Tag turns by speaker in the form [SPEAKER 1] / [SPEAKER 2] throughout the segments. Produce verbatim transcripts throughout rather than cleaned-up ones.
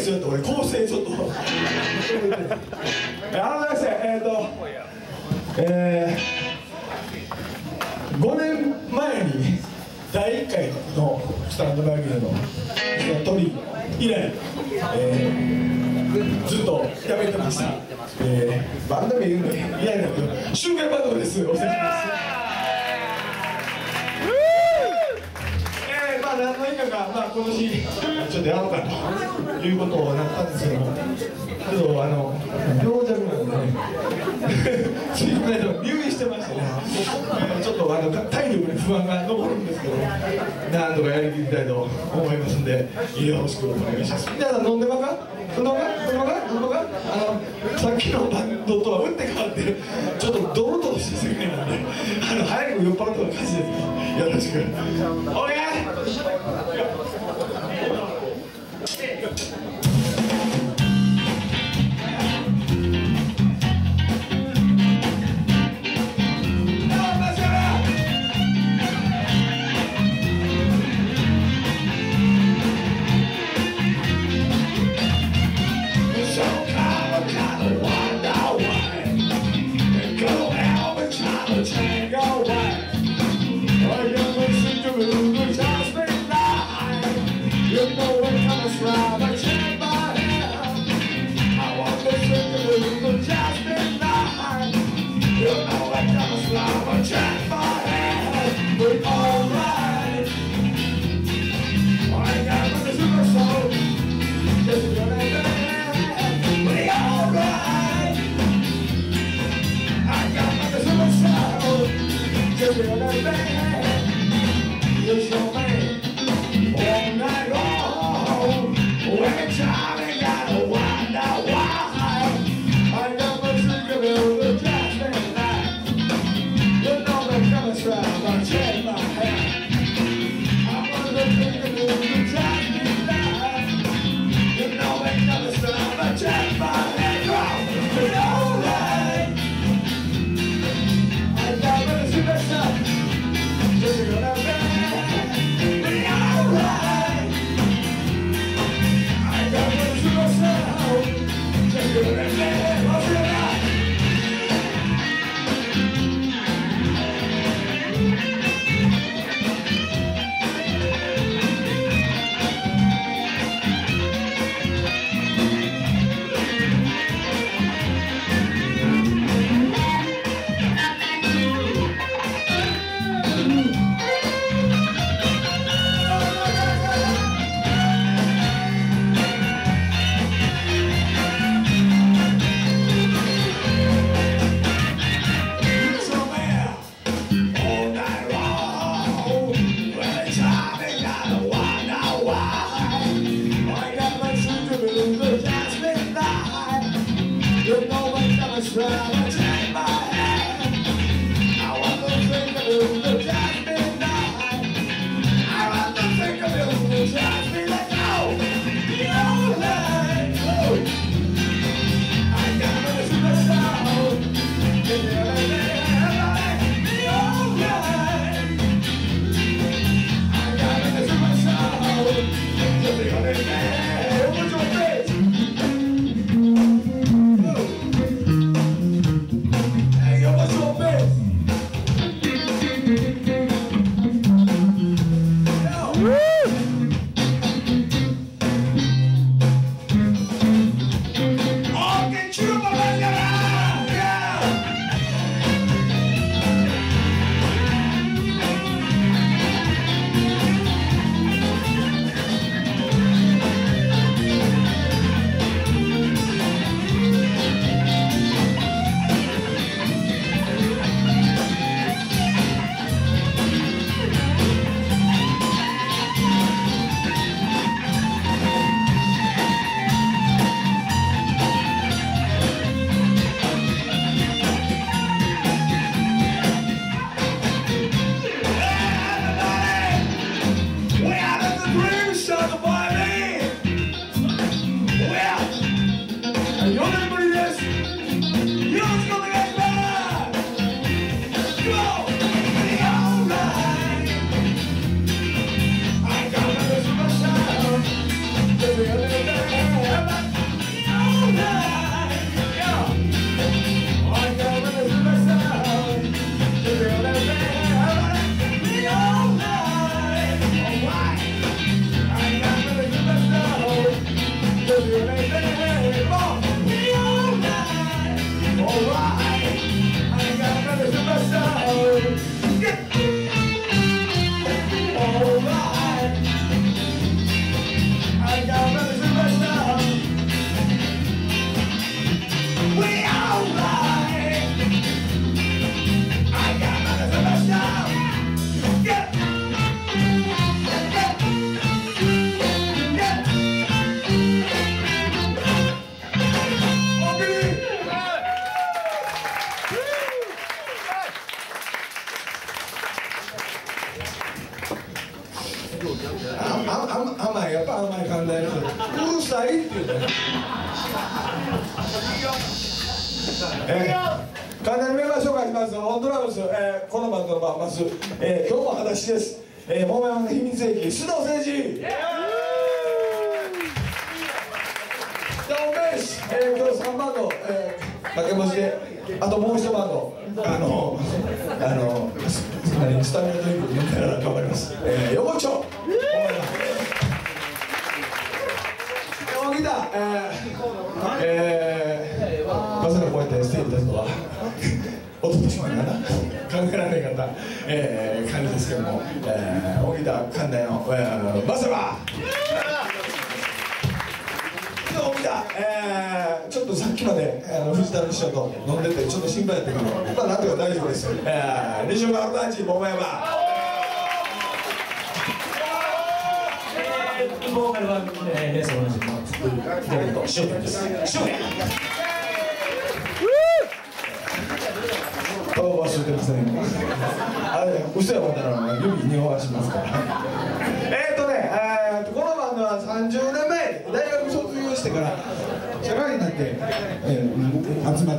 [SPEAKER 1] ちょっと俺構成ちょっと改めましてえっとえー、ごねんまえにだいいっかいのスタンドバイミューのトリ以来、えー、ずっとやめてました、えー、バンド名言うの嫌なんだけど集会バンドです。お願いします。まあ何の因果か、まあ、この日ちょっとやろうかということになったんですけども、ちょっとあの病弱なのでねついこの間入院してましてね、ちょっとあの体力に不安が残るんですけど、なんとかやりきりたいと思いますんで、よろしくお願いします。皆さん飲んでますか？飲んでますか？飲んでますか？飲んでますか？あのさっきのバンドとは打って変わってちょっとドロドロしてすぎるので、あの早く酔っ払ったような感じです。よろしくお願い。Tango, why? I am listening to the jazz band now. ああ甘い、やっぱ甘い寛大な人うるさいって言うね。えー、寛大なメンバー紹介します。オンドラムス、えー、このバンドのバンマス、えー、今日も裸足です。えー、桃山の秘密兵器須藤誠二。でオベース、えー、今日さんバンド、えー、掛け持ちで、あともう一バンド、あのあのスタミナドリンク飲みながら頑張ります。えー、横丁。大木田、えー、えー、まさかこうやってステージ出すのはおととしまでかな、考えられなかった、えー、感じですけども、えー、大木田寛大の、えー、まさか大木田、えー、ちょっとさっきまであの藤田の師匠と飲んでてちょっと心配やったけど、まあなんとか大丈夫です。えー、西岡アルバンチ桃山。
[SPEAKER 2] ボーカルは、えー、レース同じの左と塩です。塩
[SPEAKER 1] タバコは吸ってません。あれ、嘘やもんだら指におわしますから。えっとね、えー、とこのバンドはさんじゅうねんまえに大学卒業してから社会になって、えー、集まって。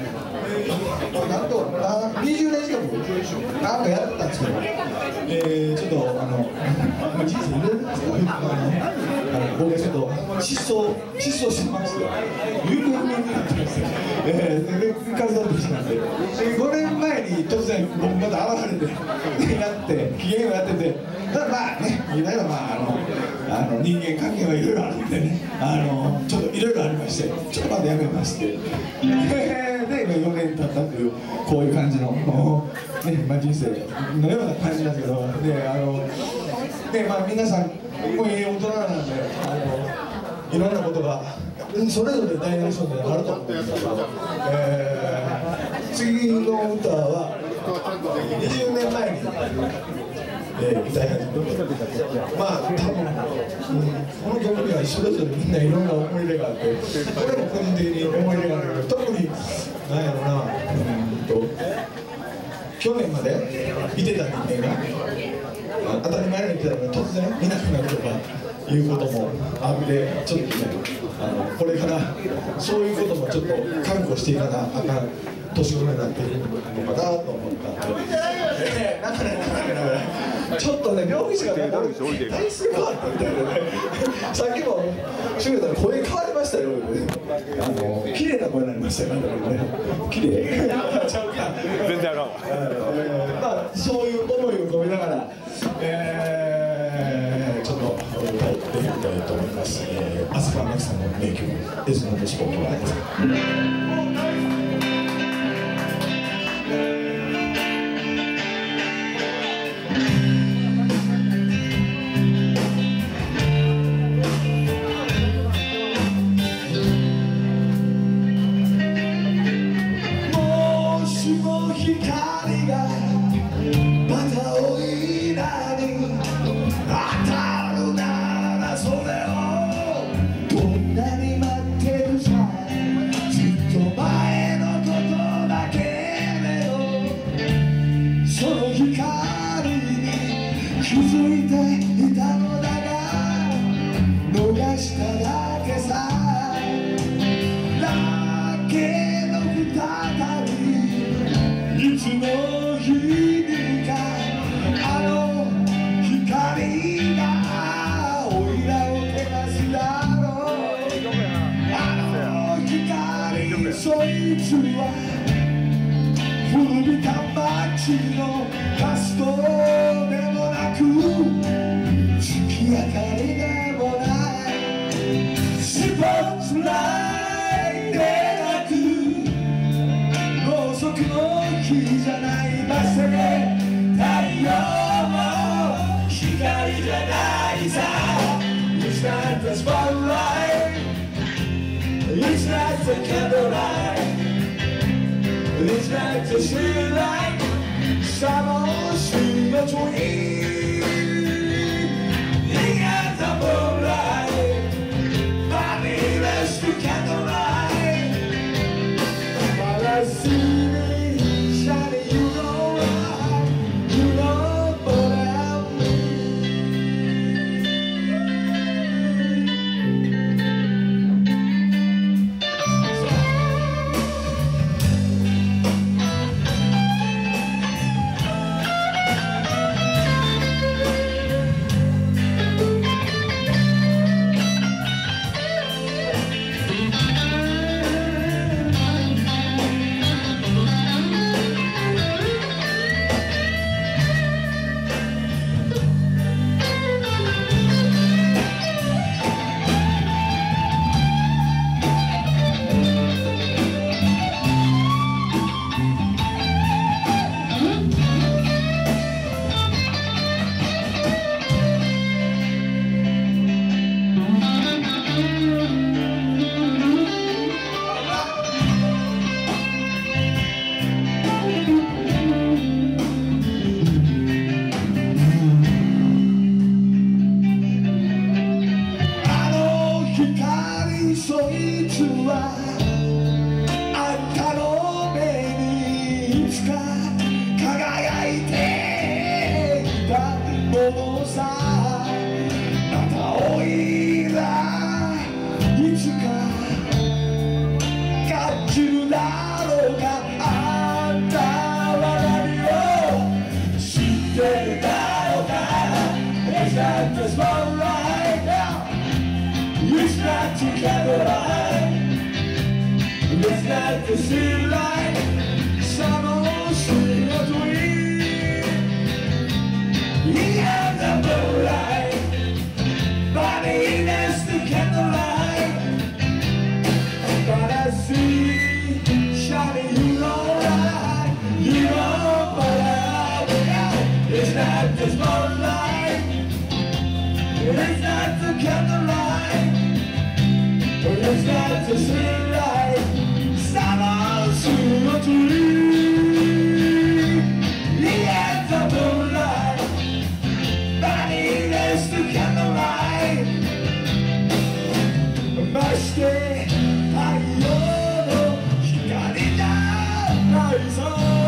[SPEAKER 1] なんとにじゅうねん近くなんかやってたんですけど、えー、ちょっとあの人生いろいろなんですけど、僕がちょっと失踪失踪してまして、有効になってまして、えー、で活動してたんで、ごねんまえに突然僕また現れてやって機嫌をやってて、まあね、いわゆるまああのあの人間関係はいろいろあるんでね、あのちょっといろいろありまして、ちょっとまだやめまして。でよねん経ったというこういう感じの、ねまあ、人生のような感じなんですけど、であので、まあ、皆さんもういい大人なんで、あのいろんなことがそれぞれ大なり小なりあると思うんですけど、えー、次の歌はにじゅうねんまえに、えー、歌い始めて、まあ多分、うん、この曲にはそれぞれみんないろんな思い出があって、俺も個人的に思い出があるけど、特になんやろな、うんと去年までいてた人間が当たり前にいてたのが突然いなくなるとかいうこともあって、ちょっとね、あのこれからそういうこともちょっと覚悟していかなあかん年頃になっているのかなと思ったんで、えー、なんかね、なんかね、なんかね、ちょっとね、病気者がね、体質変わったみたいでね、さっきも、シュウタ声変わりましたよ、あの綺麗な声になりましたよ、ね、綺麗
[SPEAKER 3] 全然あかんわ。
[SPEAKER 1] まあ、そういう思いを込めながら、えー、ちょっと歌ってみたいと思います。えー、飛鳥真紀さんの名曲、エスノートスポットライト。 そいつは古びた街のガストでもなく月明かりでもないスポットライトでなくろうそくの火じゃない場所で太陽も光じゃないさ It's not the spotlight It's like the candlelight It's like the street light Summer street between The end of the moonlight Mommy, let's do candlelight While I see me shining, you know I, you know what I mean もさまたおいらいつか感じるだろうかあんたは何を知ってるだろうか It's not the spotlight now It's not the candlelight It's not the sea light Some ocean of dream Yeah, the moonlight But it is the candlelight But I see shining you know light You know but I will It's not the spotlight It's not the candlelight It's not the sea light Some ocean of dream Yeah, the moonlight But it is the candlelight まして太陽の光じゃないぞ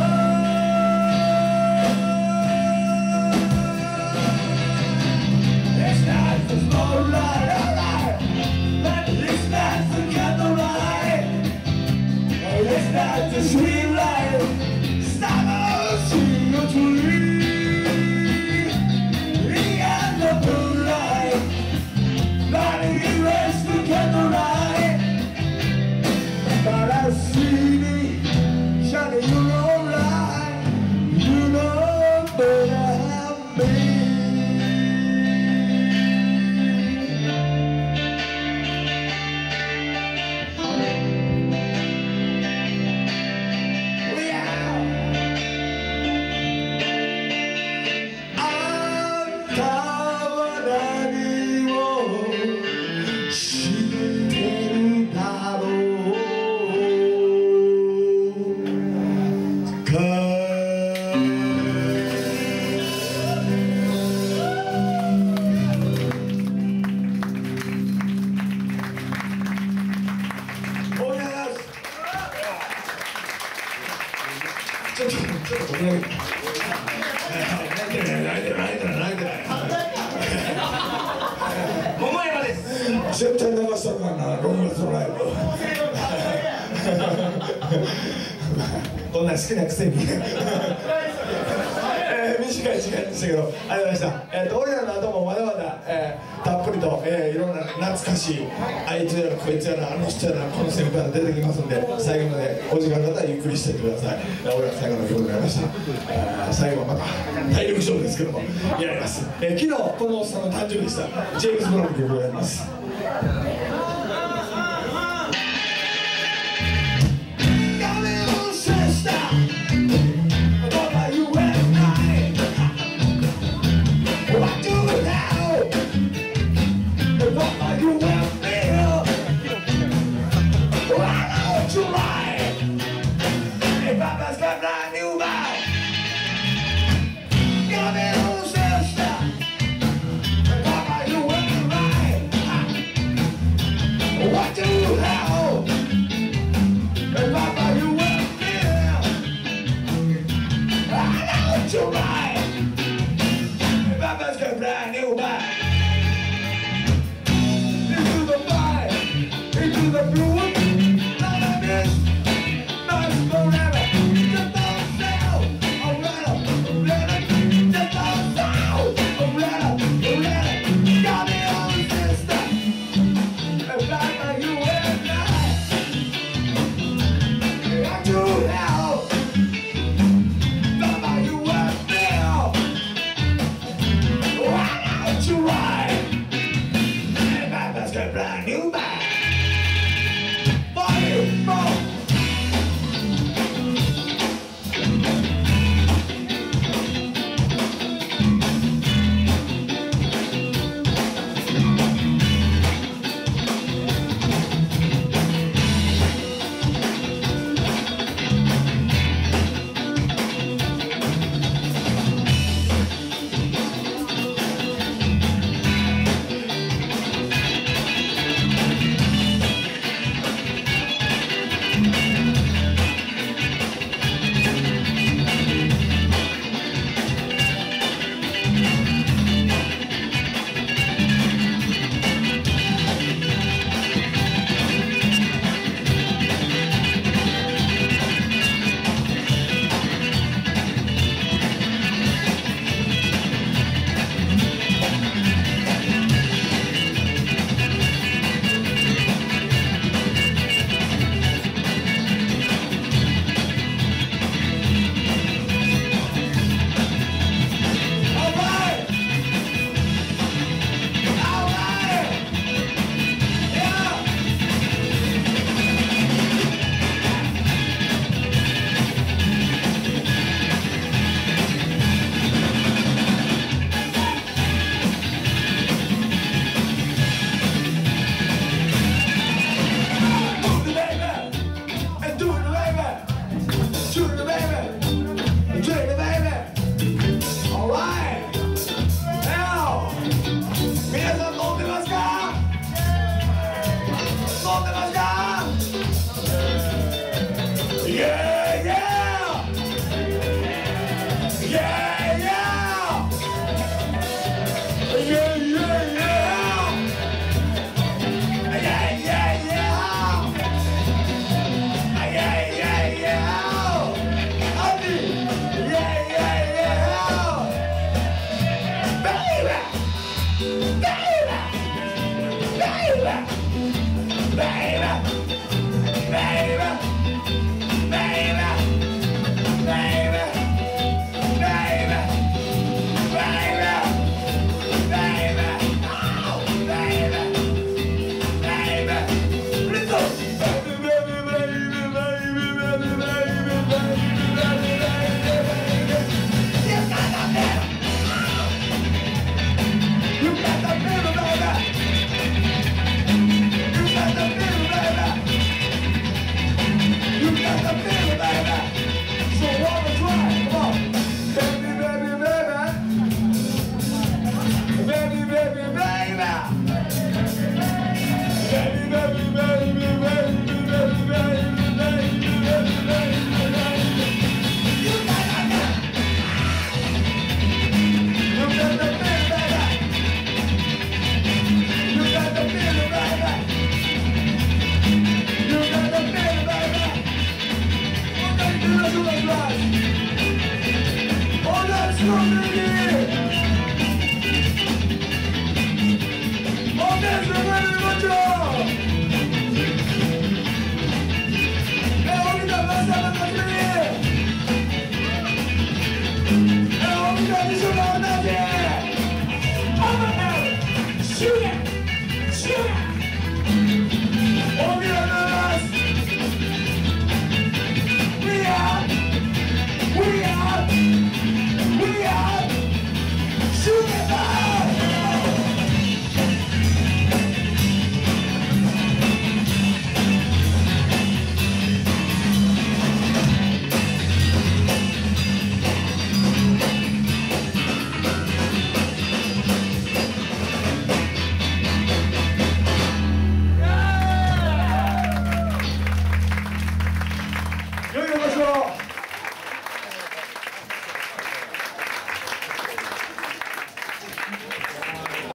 [SPEAKER 1] It's not the spotlight, alright But it's not the candlelight It's not the sweet light Stars in the tree Yeah, the moonlight But it is the candlelight But I see me shining your light You know but I'm meちょっと、ちょっとごめん。泣いてない、泣いてない、泣いてない、泣いてない。桃山です。絶対流したからな、ロングラストライブ。こんなん好きなくせに。えー、短い時間でしたけど、ありがとうございました。えっと、俺らの後もまだまだ、えー、たっぷりと、えー、いろんな懐かしい。あいつやらこいつやらあの人やらこの先輩が出てきますんで、最後までお時間の方はゆっくりしていってください。俺ら最後の曲になりました。えー、最後はまた体力勝負ですけどもやります。えー、昨日このおっさんの誕生日でした。ジェームズ・ブラウンの曲をやります。 良いお年を。